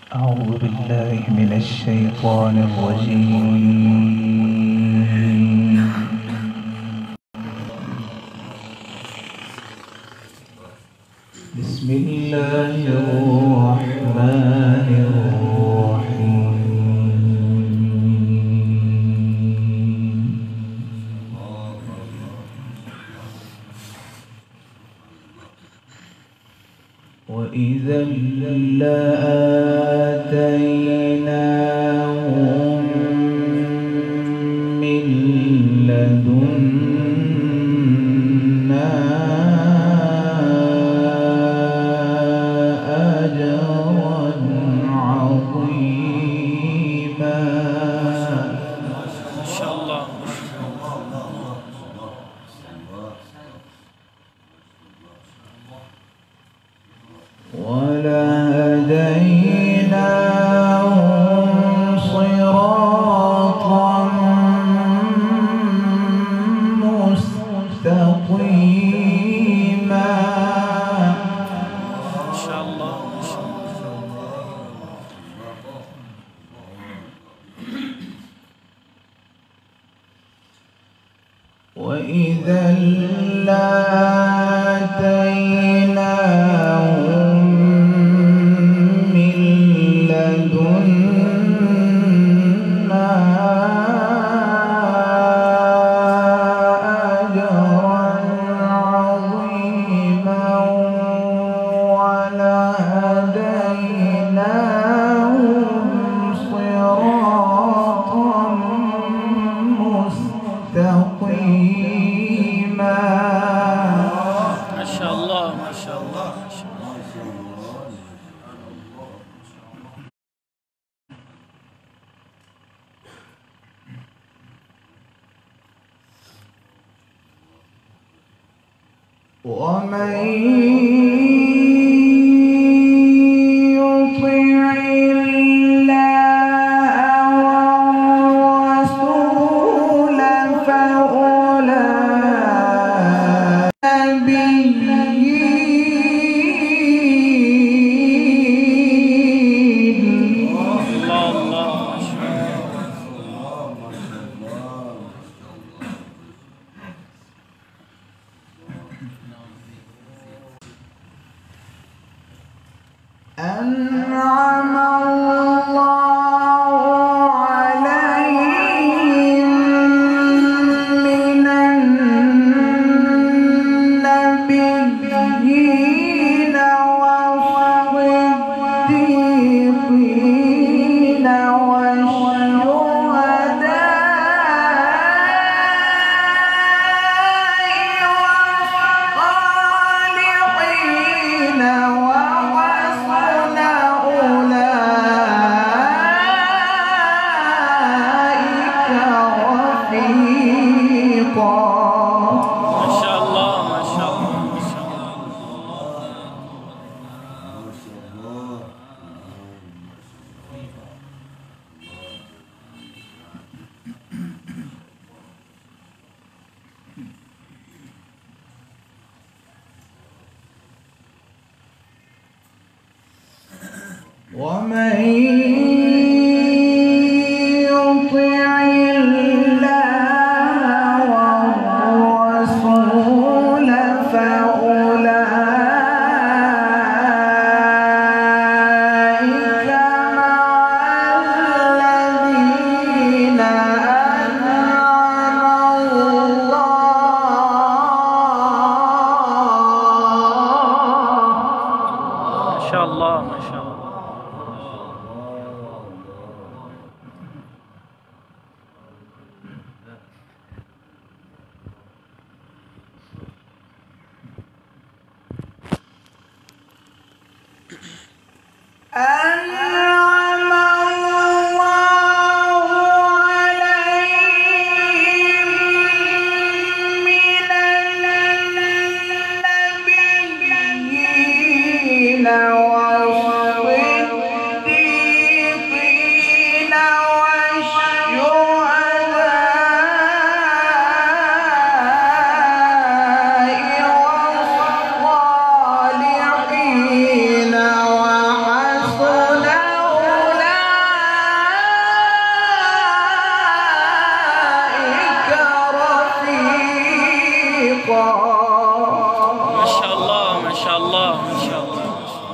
أعوذ بالله من الشيطان الرجيم. بسم الله الرحمن الرحيم. وإذا لآتيناهم من لدنا أجرا عظيما. ما شاء الله. ولهديناهم صراطا مستقيما. ما شاء الله. وإذا لآتيناهم من لدنا أجرا عظيما. ولهديناهم صراطا مستقيما. ما شاء الله. ما شاء الله. ما شاء الله. ومن يطع الله والرسول فأولئك النبيين. الله الله. ما شاء أنعم الله عليهم من النبيين والصديقين والشهداء ما شاء الله. ما شاء الله. ما شاء الله. ومن يطع الله والرسول فأولئك مع الذين أنعم الله. ما شاء الله. ما شاء الله. أنعم الله عليهم من النبيين والصديقين والشهداء والصالحين وحسن ما شاء الله.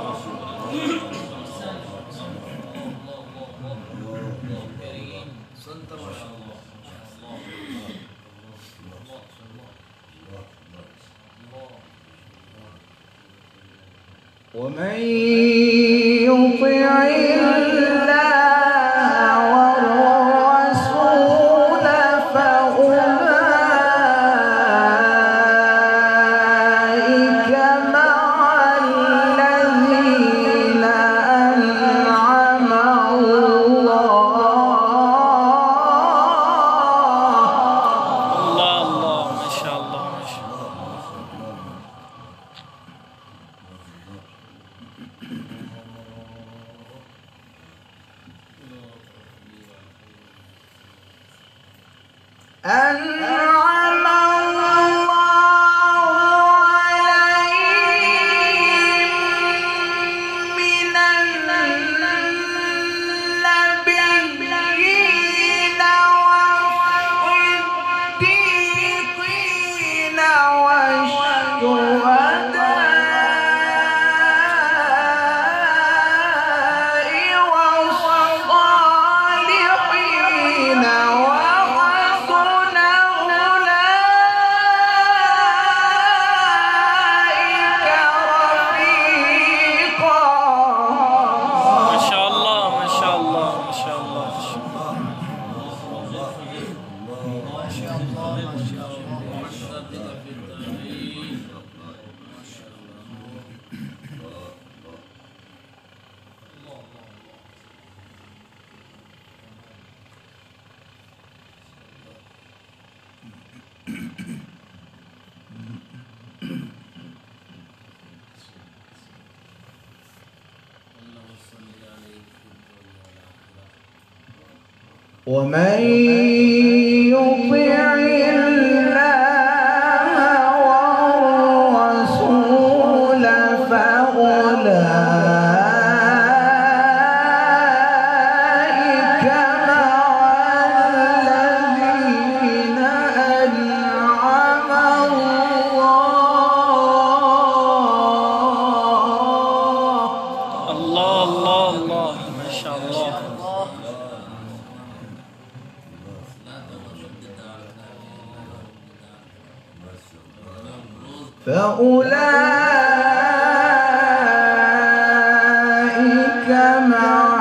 ومن يطع الله والرسول فأولئك مع الذين أنعم الله. الله الله ما شاء الله ما شاء الله. أنعم الله عليهم من النبيين والصديقين والشهداء والصالحين وحسن أولئك رفيقا. ما شاء الله ما شاء الله ما شاء الله. ومن يطع الله والرسول فأولئك مع الذين أنعم الله. الله الله الله ما شاء الله. فأولئك مع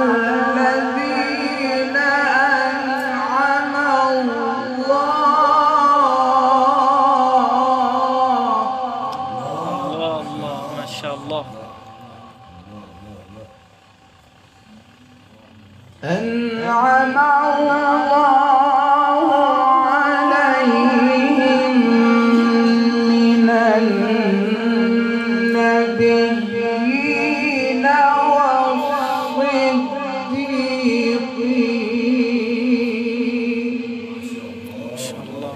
الذين أنعم الله. الله الله ما شاء الله. أنعم الله عليهم من النبيين والصديقين. ما شاء الله.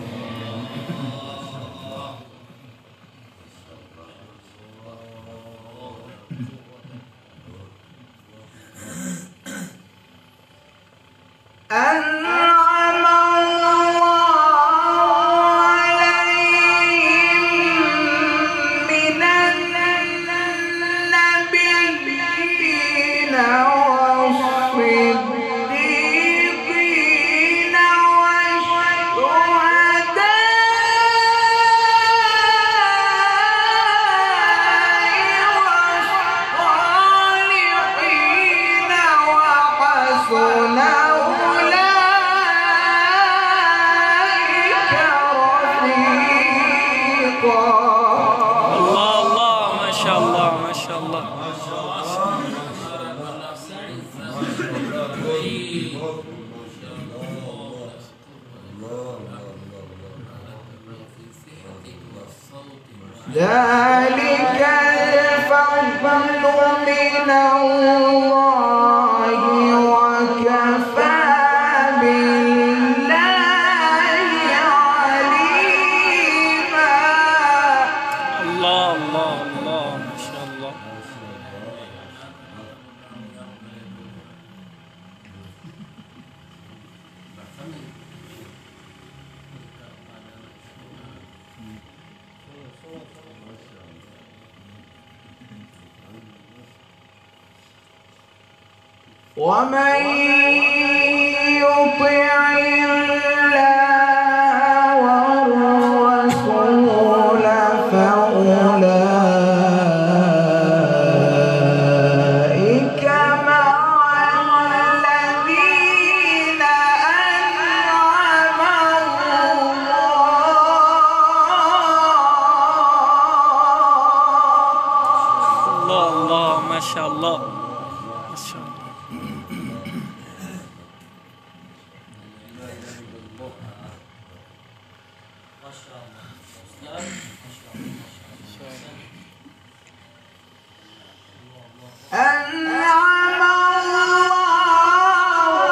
أنعم الله عليهم من النبيين والصديقين والشهداء والصالحين وحسن الله الله ما شاء الله ما شاء الله. ذلك الفضل من الله وكفى بالله عليما. الله الله الله ما شاء الله. ومن يطع الله والرسول فأولئك مع الذين أنعم الله الله ما شاء الله ما شاء الله. أنعم الله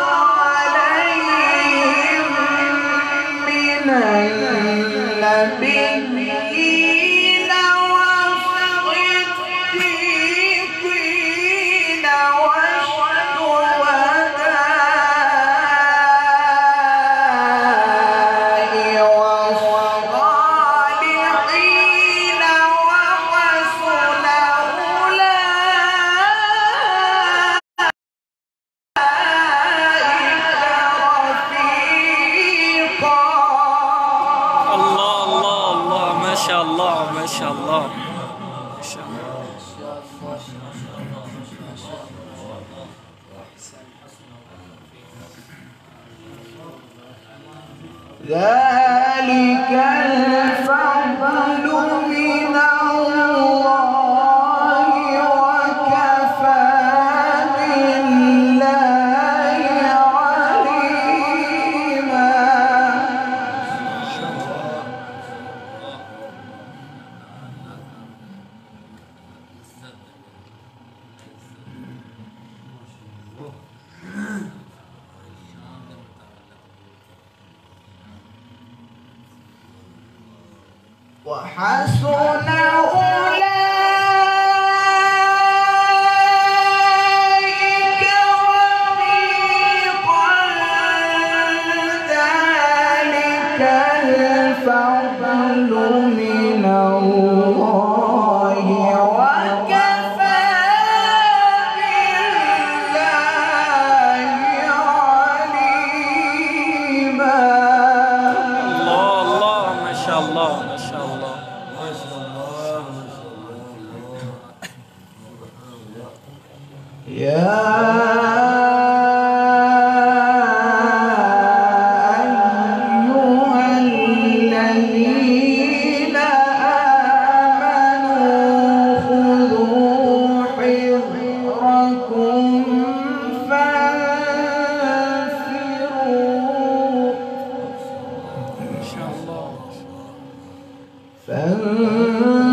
عليهم من النبيين والصديقين والشهداء والصالحين وحسن الله الله الله ما شاء الله ما شاء الله ما شاء الله. ذلك الفضل من الله وكفى بالله عليما. وحسن أولئك رفيقا ذلك الفضل من الله وكفى بالله عليما. الله الله ما شاء الله ما شاء الله. يا أيها الذين آمنوا خذوا حذركم فانفروا